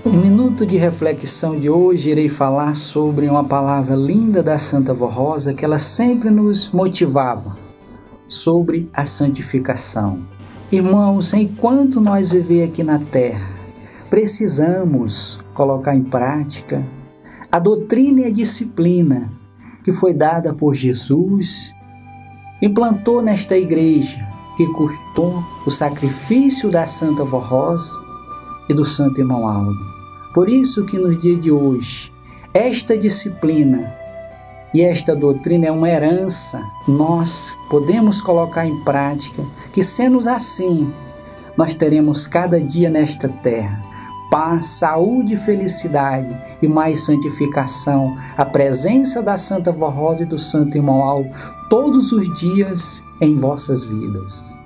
No minuto de reflexão de hoje, irei falar sobre uma palavra linda da Santa Vó Rosa que ela sempre nos motivava, sobre a santificação. Irmãos, enquanto nós vivemos aqui na terra, precisamos colocar em prática a doutrina e a disciplina que foi dada por Jesus, implantou nesta igreja, que custou o sacrifício da Santa Vó Rosa e do Santo Irmão Aldo. Por isso que no dia de hoje, esta disciplina e esta doutrina é uma herança. Nós podemos colocar em prática que, sendo assim, nós teremos cada dia nesta terra paz, saúde, felicidade e mais santificação. A presença da Santa Vó Rosa e do Santo Irmão Aldo todos os dias em vossas vidas.